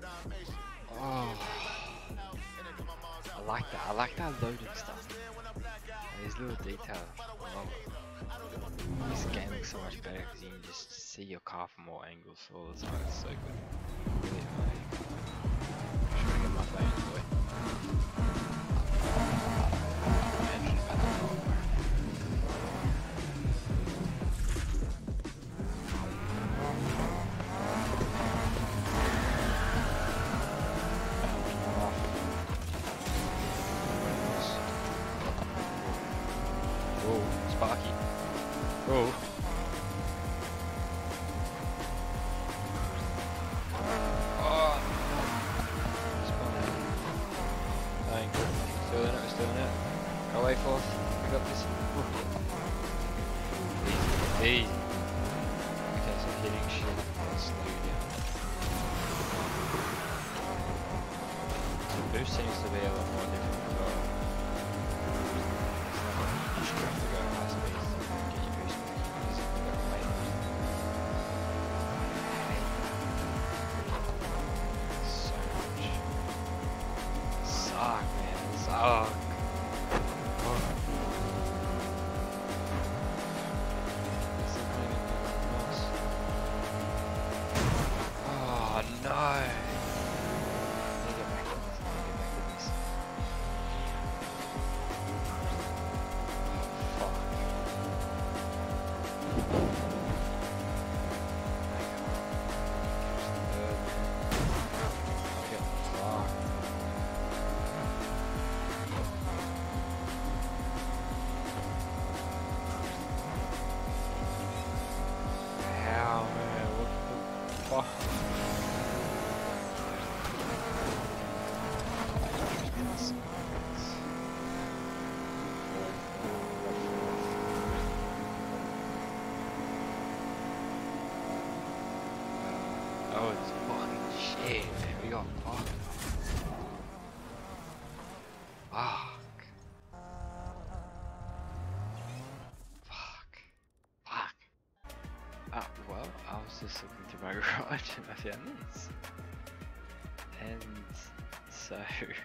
Oh, I like that. I like that loading stuff. These little details. I love it. This game looks so much better because you can just see your car from all angles all the time. It's so good. Really annoying. Should I get my phone boy? Sparky. Oh. Oh. Dying. Still in it, we're still in it. Go away, fourth. We got this. Easy. Easy. Okay, so hitting shit. Let's slow you down. The boost seems to be a lot more different as well. You just have to go high speed to get your boost back. You just have to go way so much. Suck, man. Suck. Oh no! Oh, it's fucking shit, man. We got fucked. Fuck. Fuck. Fuck. Well, I was just looking through my garage and I found this. And so,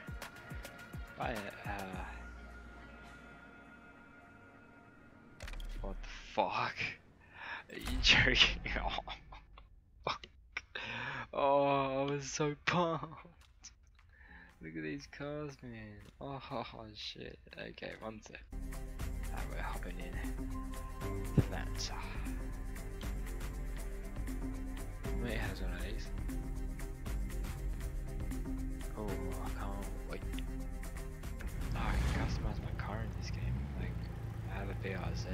what the fuck? Are you joking? Oh, fuck. Oh, I was so pumped. Look at these cars, man. Oh, shit. Okay, one sec. We're hopping in to that. Mate has one of these. Oh, I can't wait. Oh, I can customize my car in this game. Like, I have a BRZ.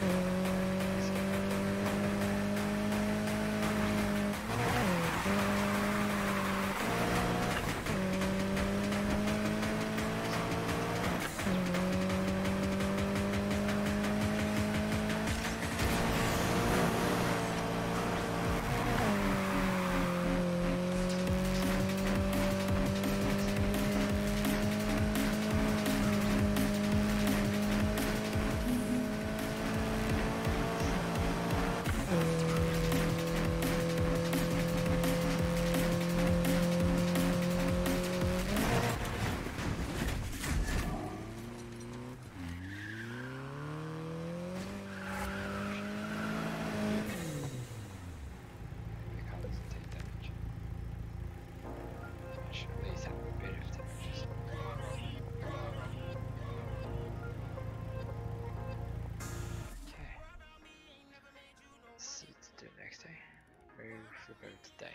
Today.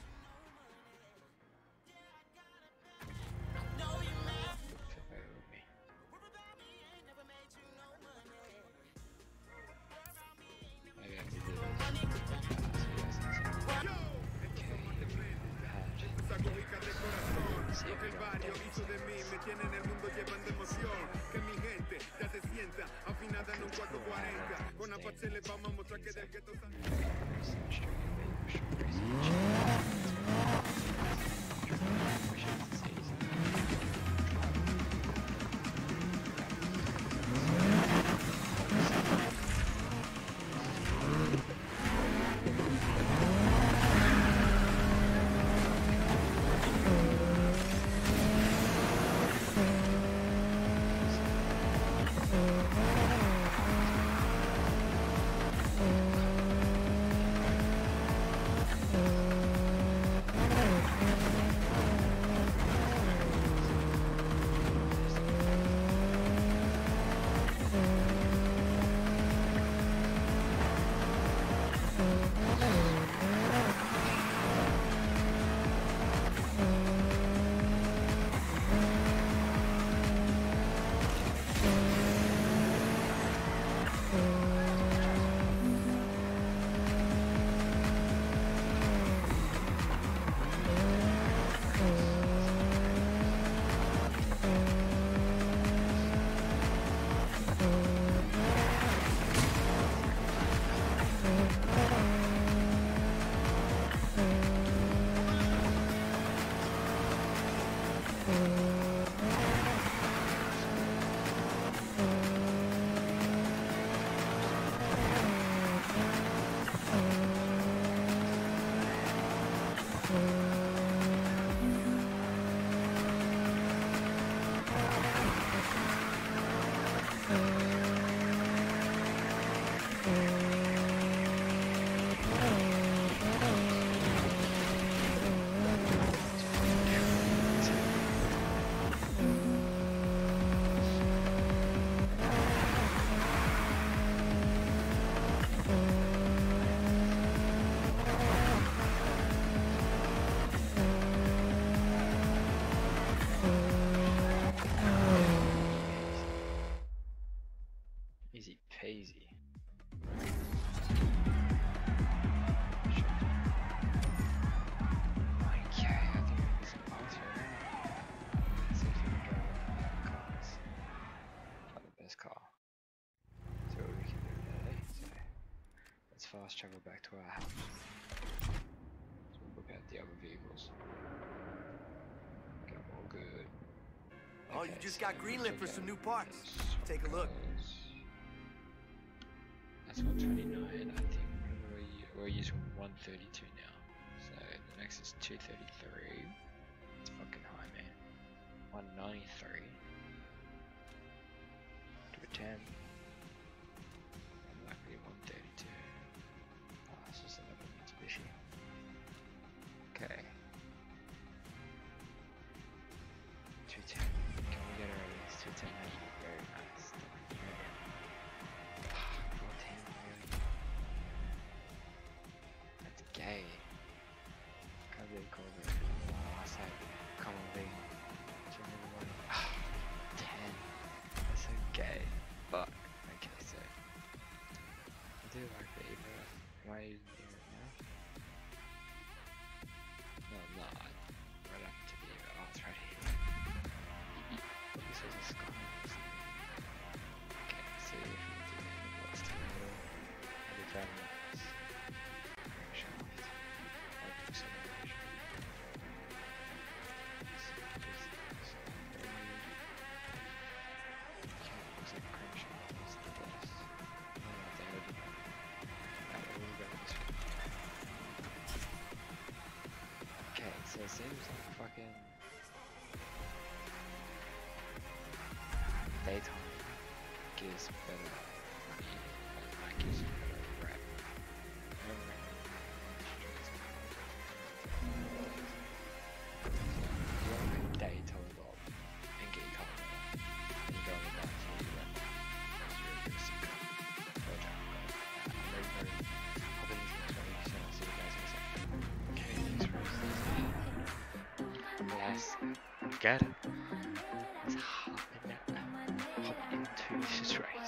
Lo que el barrio hizo de mí me tiene en el mundo llevando emoción. Que mi gente ya se sienta afinada en un 440. Con Apache le vamos a mostrar que del gueto Easy peasy. Okay, I think there's some parts here now. Let's see if we can drive one of the cars. Try the best car. See what we can do there. So let's fast travel back to our house. So we'll look at the other vehicles. Got all good. Oh, you just got greenlit for some new parts. Take a look. That's 129, I think. We're using 132 now. So the next is 233. It's fucking high, man. 193. Do a 10. And likely 132. Oh, it's just another Mitsubishi. Okay. 210. Can we get her at least 210? That'd be very nice. 14, really? That's gay. Can't believe called it. I said, come on, big. 10. That's so gay. But made in the area. No, no, right up to the area. Oh, it's right here. This was a sky. Okay, so if we do what's the middle of the diamonds, shaft, object acceleration. Looks like crankshaft is the best. Okay, so it seems like fucking daytime gives better money, like gives you better rep. I don't recommend streets. So you want to pay day telelob and get your car and you go on the night to your rep. Because you're a good sicker. I'm very hoping this next one week, so I'll see you guys in a second. Okay, thanks for listening. Let's get it. Let's hop into this race.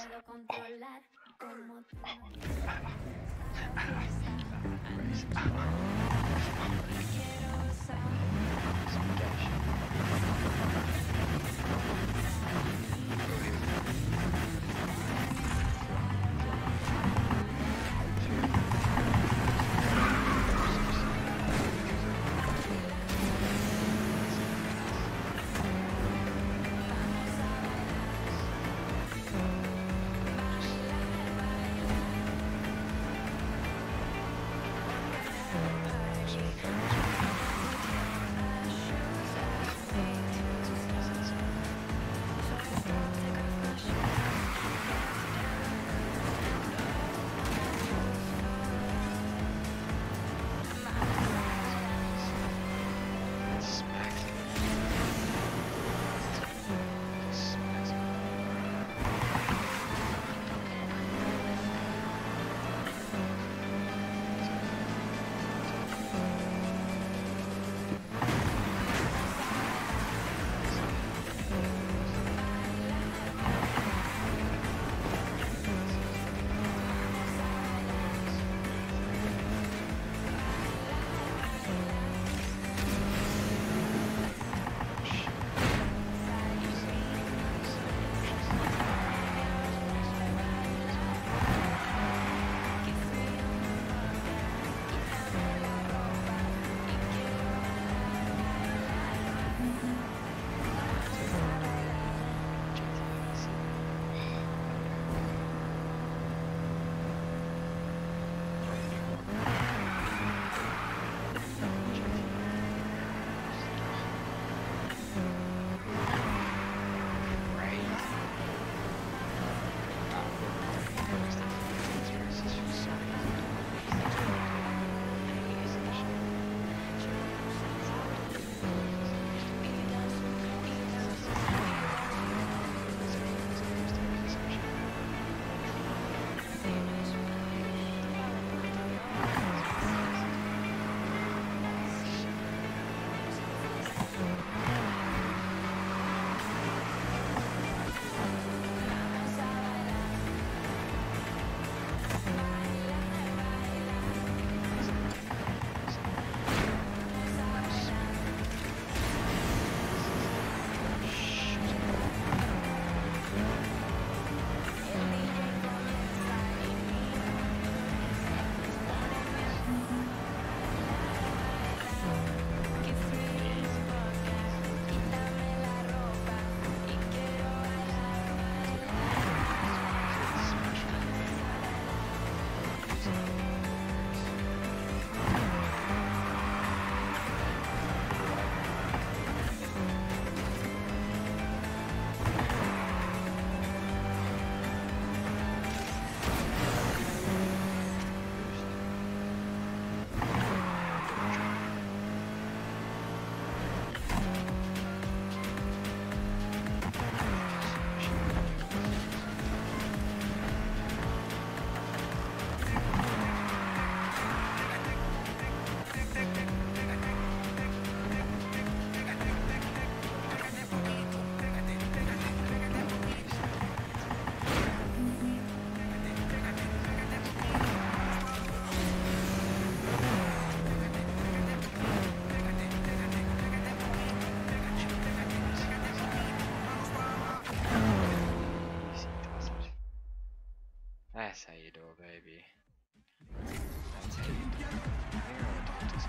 That's how you do it, baby. That's how you do it. Here are the doctors.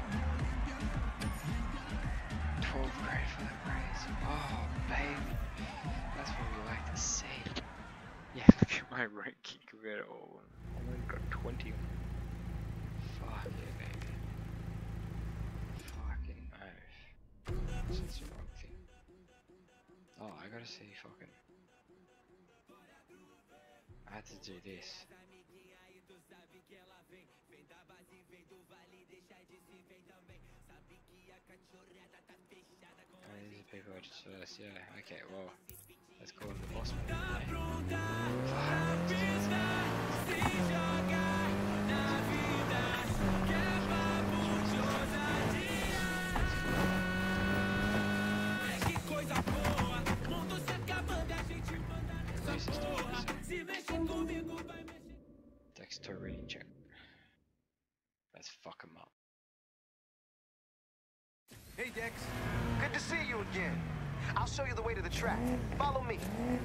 12th grade for the race. Oh, baby. That's what we like to see. Yeah, look at my ranking compared to all of them. I only got 20 on them. Fuck yeah, baby. Fucking oath. That's the wrong thing. Oh, I gotta see fucking. I had to do this. Oh, these are people I just first, yeah. Okay, well, let's call him the boss man. Dexterity check. Let's fuck him up. Hey, Dex. Good to see you again. I'll show you the way to the track. Follow me.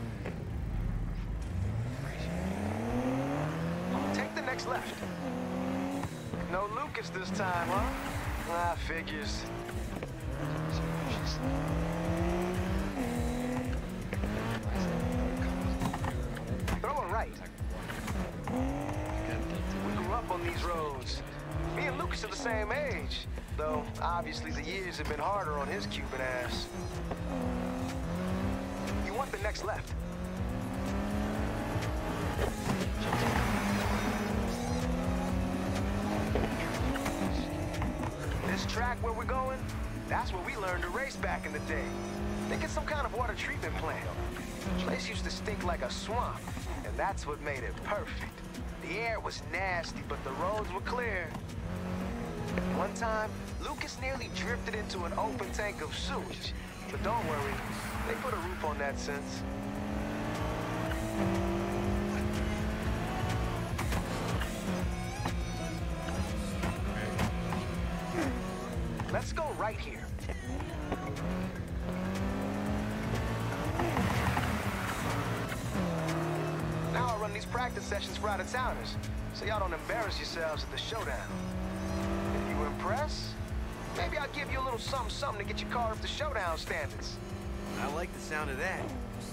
Take the next left. No Lucas this time, huh? Ah, figures. Throw a right. We grew up on these roads. Me and Lucas are the same age, though obviously the years have been harder on his Cuban ass. You want the next left. This track where we're going, that's where we learned to race back in the day. Think it's some kind of water treatment plant. The place used to stink like a swamp, and that's what made it perfect. The air was nasty, but the roads were clear. One time, Lucas nearly drifted into an open tank of sewage. But don't worry, they put a roof on that since. Let's go right here. Now I'll run these practice sessions for out-of-towners, so y'all don't embarrass yourselves at the showdown. If you impress, maybe I'll give you a little something to get your car up to showdown standards. I like the sound of that.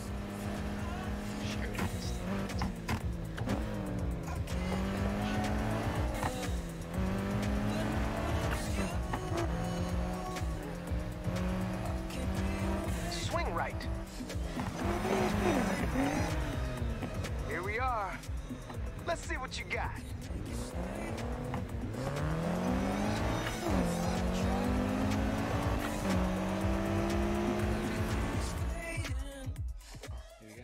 Swing right. Here we are. Let's see what you got. Here we go.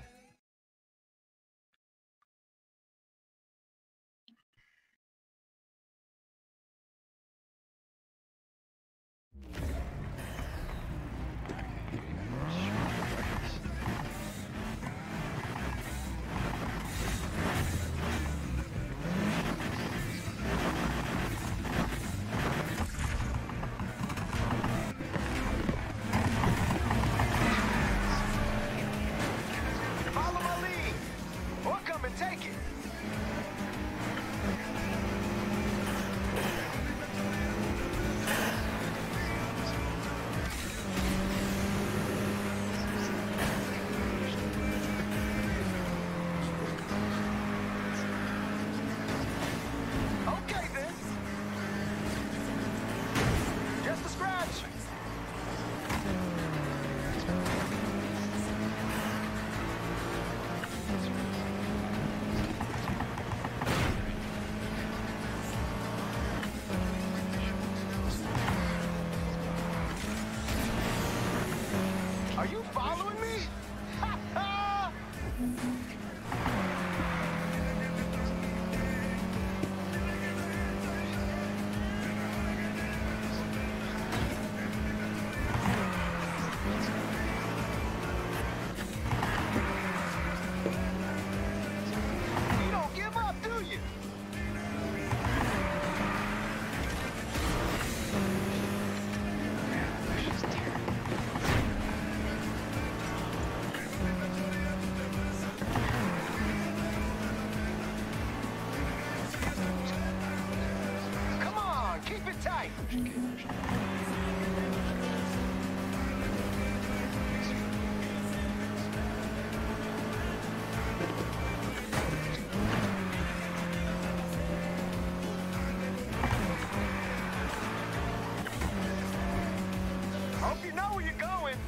Hope you know where you're going.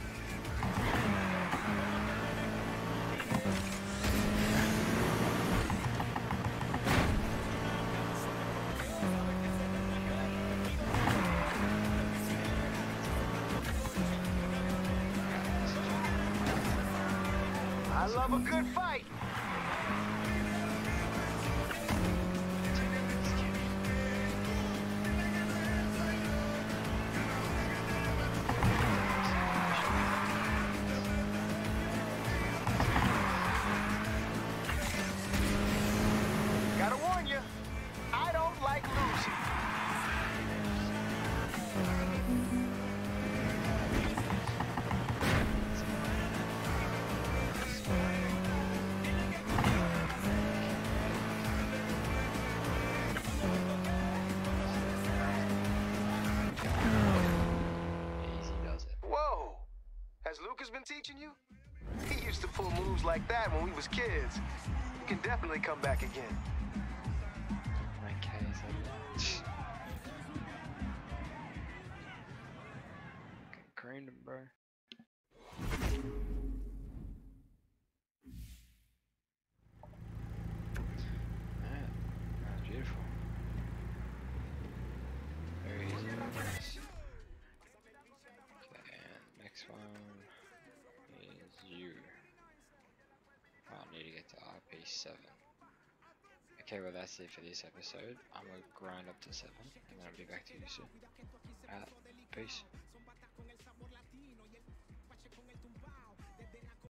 I love a good fight. Gotta warn you, I don't like losing. Easy does it. Whoa, has Lucas been teaching you? He used to pull moves like that when we was kids. You can definitely come back again. Okay, so green him, bro. Man, that's beautiful. Very easy. Nice. Okay, and next one is you. I need to get to RP7. Okay, well that's it for this episode. I'm gonna grind up to 7 and then I'll be back to you soon. Peace.